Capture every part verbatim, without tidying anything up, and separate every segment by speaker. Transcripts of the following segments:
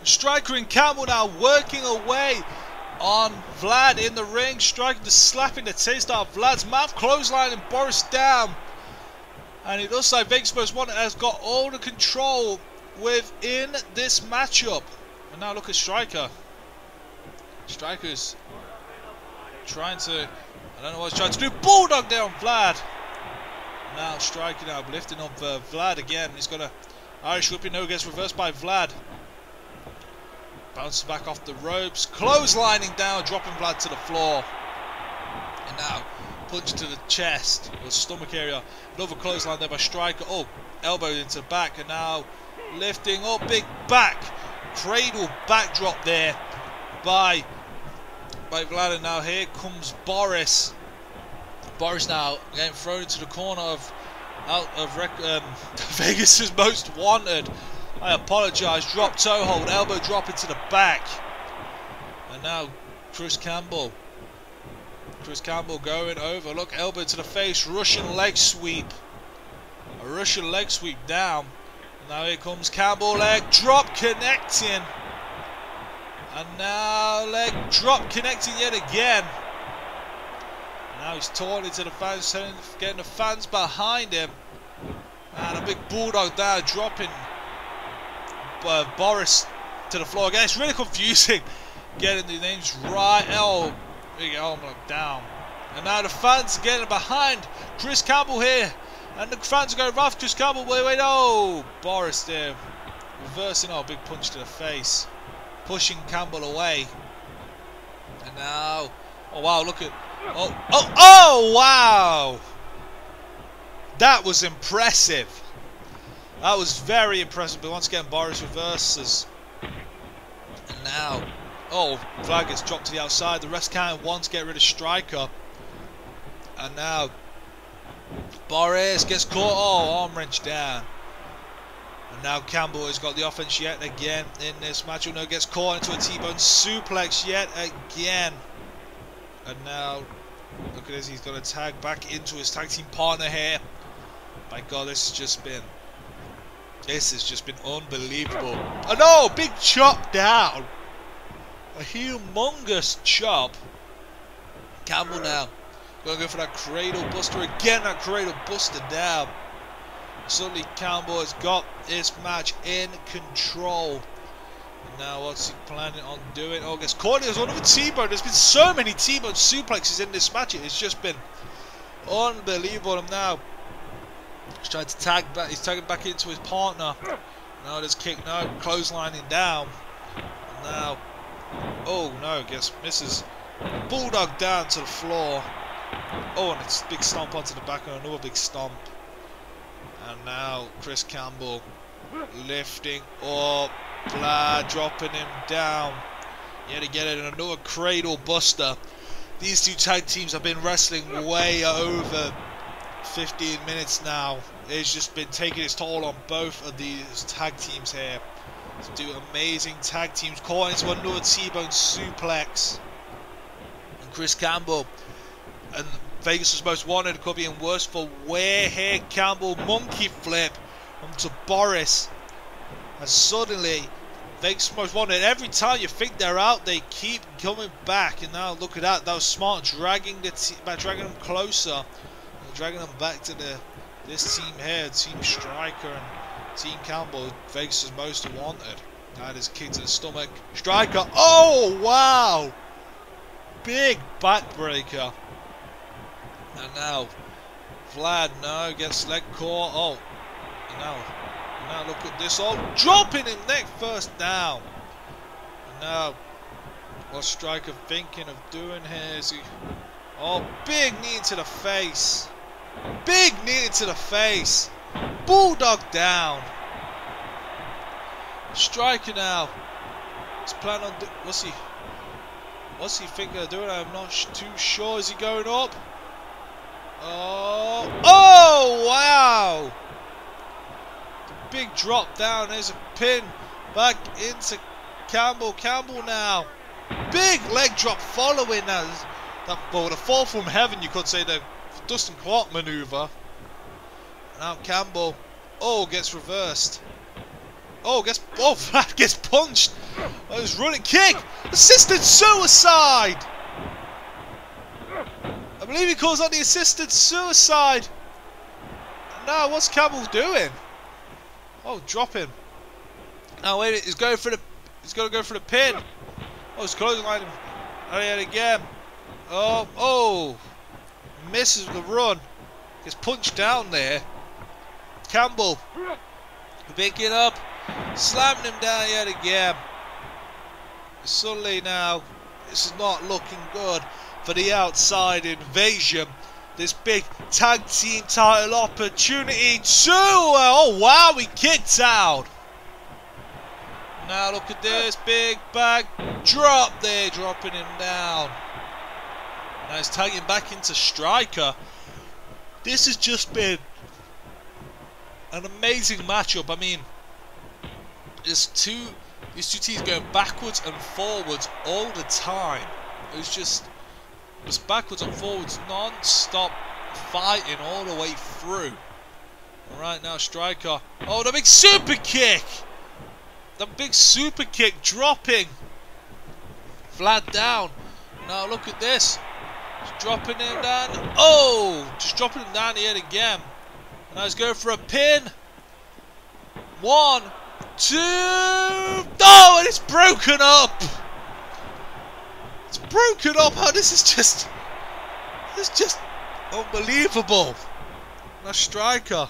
Speaker 1: Striker and Campbell now working away on Vlad in the ring. Striker just slapping the taste out of Vlad's mouth. Clothesline and Boris down. And it looks like Vegas Most Wanted has got all the control within this matchup. And now look at Striker. Striker's trying to, I don't know what he's trying to do. Bulldog there on Vlad. Now Striker now lifting up uh, Vlad again. He's got a Irish whipping, no, gets reversed by Vlad. Bounces back off the ropes. Clotheslining down, dropping Vlad to the floor. And now punch to the chest or stomach area. Another clothesline there by Striker. Oh, elbow into the back, and now lifting up, big back cradle backdrop there by by Vlad. And now here comes Boris. Boris now getting thrown into the corner of out of rec um, Vegas's Most Wanted. I apologise. Drop toe hold, elbow drop into the back, and now Chris Campbell. Chris Campbell going over. Look, elbow to the face. Russian leg sweep. A Russian leg sweep down. And now here comes Campbell. Leg drop connecting. And now leg drop connecting yet again. And now he's torn into the fans, getting the fans behind him. And a big bulldog there, dropping uh, Boris to the floor again. It's really confusing getting the names right. Oh. Big arm lock down. And now the fans are getting behind Chris Campbell here. And the fans are going rough. Chris Campbell, wait, wait, oh! Boris there. Reversing, oh, big punch to the face. Pushing Campbell away. And now, oh wow, look at, oh, oh, oh, wow! That was impressive. That was very impressive. But once again, Boris reverses. And now, oh, flag gets dropped to the outside. The rest can't want to get rid of Striker. And now Boris gets caught. Oh, arm wrench down. And now Campbell has got the offense yet again in this match. Oh no, gets caught into a T-bone suplex yet again. And now, look at this. He's got to tag back into his tag team partner here. My God, this has just been, this has just been unbelievable. Oh no, big chop down. A humongous chop. Campbell now going to go for that cradle buster again. That cradle buster down. Suddenly Campbell has got this match in control. And now what's he planning on doing? Oh, gets caught. There's another T-bone. There's been so many T-bone suplexes in this match. It's just been unbelievable. And now he's trying to tag back. He's tagging back into his partner. Now there's kick. No, clotheslining down. And now, oh no, guess misses. Bulldog down to the floor. Oh, and it's a big stomp onto the back, and another big stomp. And now Chris Campbell lifting up Vlad, dropping him down. Yet again, and another cradle buster. These two tag teams have been wrestling way over fifteen minutes now. It's just been taking its toll on both of these tag teams here. To do amazing tag teams. Caught into another T-bone suplex. And Chris Campbell and Vegas' Most Wanted could be in worse for wear here. Campbell monkey flip onto Boris. And suddenly Vegas' Most Wanted, every time you think they're out, they keep coming back. And now look at that. That was smart, dragging the t back, dragging them closer, and dragging them back to the this team here, Team Striker and Team Campbell. Vegas' Most Wanted. That is kick to the stomach. Striker. Oh wow! Big backbreaker. And now Vlad no gets leg caught. Oh, and now, and now look at this. Oh, dropping him neck first down. And now, what's Striker thinking of doing here? Is he? Oh, big knee to the face. Big knee to the face. Bulldog down. Striker now. He's planning on. What's he? What's he thinking of doing? I'm not sh too sure. Is he going up? Oh, oh wow! The big drop down. There's a pin back into Campbell. Campbell now. Big leg drop following that. that well, the fall from heaven, you could say, the Dustin Clark maneuver. Now Campbell, oh, gets reversed. Oh, gets oh, Vlad gets punched. Oh, he's running kick. Assisted suicide. I believe he calls out the assisted suicide. Now, what's Campbell doing? Oh, drop him. Now wait a minute. He's going for the. He's going to go for the pin. Oh, he's clotheslining him. Oh, yeah, again. Oh, oh, misses the run. Gets punched down there. Campbell picking up, slamming him down yet again. Suddenly now, this is not looking good for the Outside Invasion. This big tag team title opportunity too. Oh wow, he kicked out. Now look at this big back drop there, dropping him down. Now he's tagging back into Striker. This has just been an amazing matchup. I mean, there's two, these two teams going backwards and forwards all the time. It was just, just backwards and forwards, non-stop fighting all the way through. All right, now Striker. Oh, the big super kick! The big super kick dropping Vlad down. Now look at this. Just dropping him down. Oh! Just dropping him down yet again. And now he's going for a pin. One, two. Oh, and it's broken up. It's broken up. Oh, this is just. This is just unbelievable. Now Striker.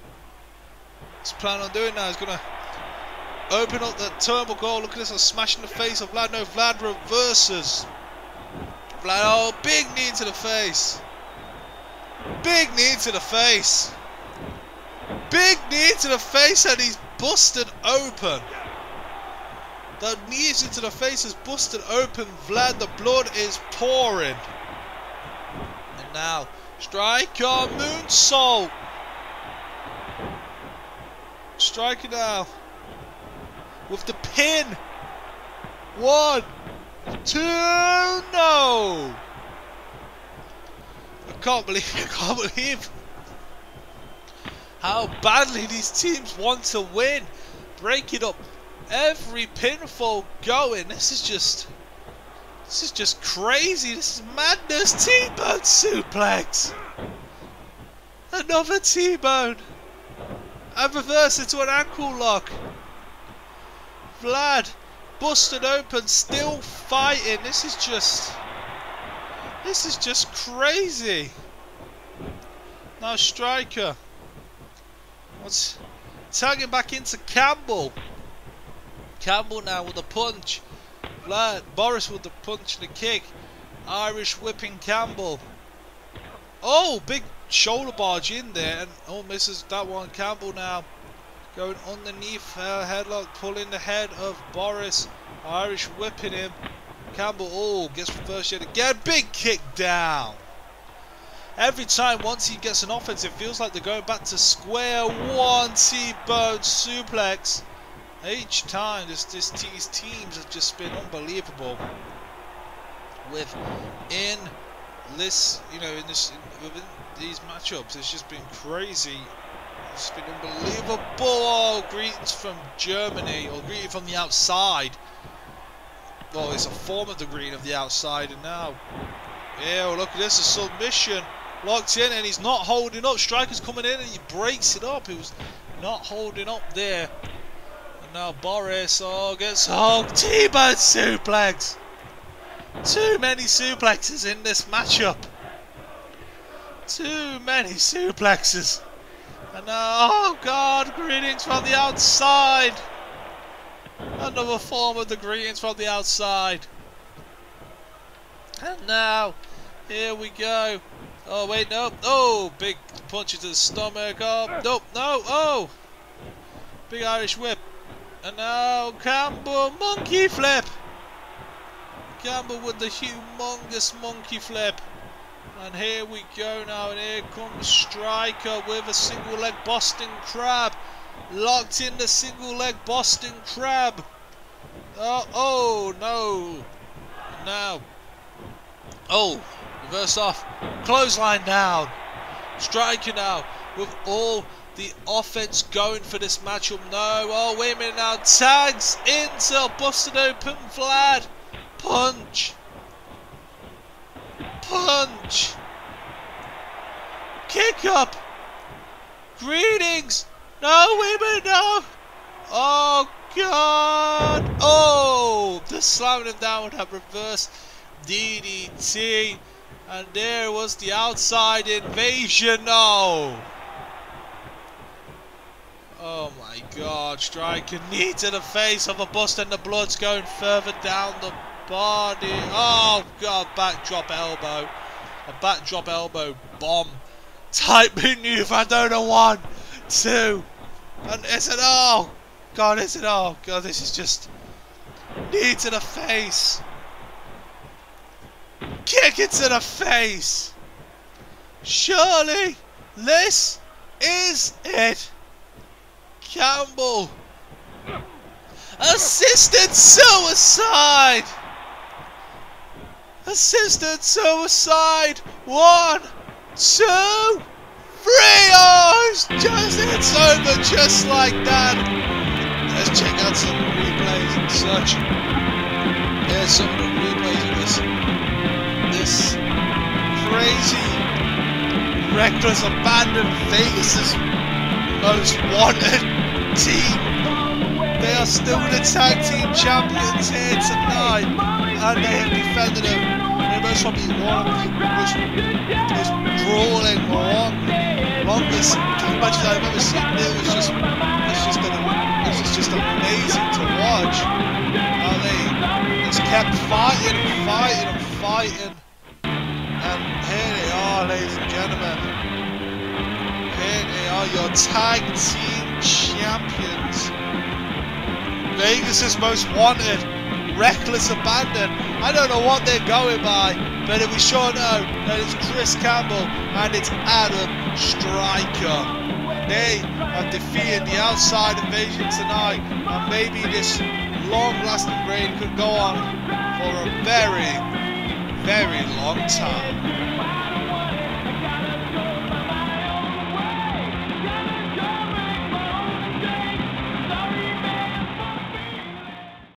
Speaker 1: He's planning on doing now. He's gonna open up the turbo goal. Look at this. I'm smashing the face of Vlad. No, Vlad reverses. Vlad, oh, big knee to the face. Big knee to the face. Big knee to the face, and he's busted open. The knees into the face is busted open. Vlad, the blood is pouring. And now, Striker moonsault. Striker now with the pin. One, two, no. I can't believe, I can't believe how badly these teams want to win. Break it up. Every pinfall going. This is just, this is just crazy. This is madness. T-bone suplex. Another T-bone. And reverse into an ankle lock. Vlad busted open, still fighting. This is just, this is just crazy. Now Striker. What's tagging back into Campbell. Campbell now with a punch. Vlad, Boris with the punch and the kick. Irish whipping Campbell. Oh, big shoulder barge in there, and oh, misses that one. Campbell now going underneath, uh, headlock, pulling the head of Boris. Irish whipping him. Campbell, oh, gets reversed yet again. Big kick down. Every time once he gets an offense, it feels like they're going back to square one. T-bone suplex. Each time, this, this, these teams have just been unbelievable. With in this, you know, in this, in, within these matchups, it's just been crazy. It's been unbelievable. Oh, greetings from Germany, or greeting from the outside. Well, it's a form of the greeting of the outside, and now, yeah, well, look at this, a submission. Locked in, and he's not holding up. Striker's coming in, and he breaks it up. He was not holding up there. And now Boris, oh, gets, oh, T-bone suplex. Too many suplexes in this matchup. Too many suplexes. And now, oh God, greetings from the outside. Another form of the greetings from the outside. And now, here we go. Oh wait, no. Oh, big punch to the stomach. Oh, nope, no. Oh, big Irish whip. And now Campbell, monkey flip. Campbell with the humongous monkey flip. And here we go now, and here comes Striker with a single leg Boston Crab. Locked in the single leg Boston Crab. Oh, oh no. Now. Oh, reverse off. Clothesline down. Striker now with all the offense going for this matchup. No, oh wait a minute now, tags into busted open Vlad. Punch. Punch. Kick up. Greetings. No, wait a minute, no. Oh God. Oh, the slamming him down with that reverse D D T. And there was the outside invasion. No. Oh my God, striker knee to the face of a bust and the blood's going further down the body. Oh God, backdrop elbow. A backdrop elbow bomb. Type maneuver, I don't know, one, two, and it's an oh God, it's an oh God, this is just knee to the face. Kick it to the face. Surely this is it. Campbell. Assisted suicide. Assisted suicide. One, two, three. Oh, it's just, it's over just like that. Let's check out some replays and such. Here's some of the replays of this, this crazy, reckless, abandoned Vegas' most wanted team. They are still the tag team champions here tonight, and they have defended them. They're most probably one of the most, most brawling, long, longest tag matches I've ever seen. It was just, it's just, an, it was just amazing to watch. How they just kept fighting and fighting and fighting, and here they are, ladies and gentlemen. Here they are, your tag team champions. Vegas' most wanted, reckless abandon. I don't know what they're going by, but we sure know that it's Chris Campbell and it's Adam Stryker. They have defeated the outside invasion tonight, and maybe this long-lasting reign could go on for a very, very long time.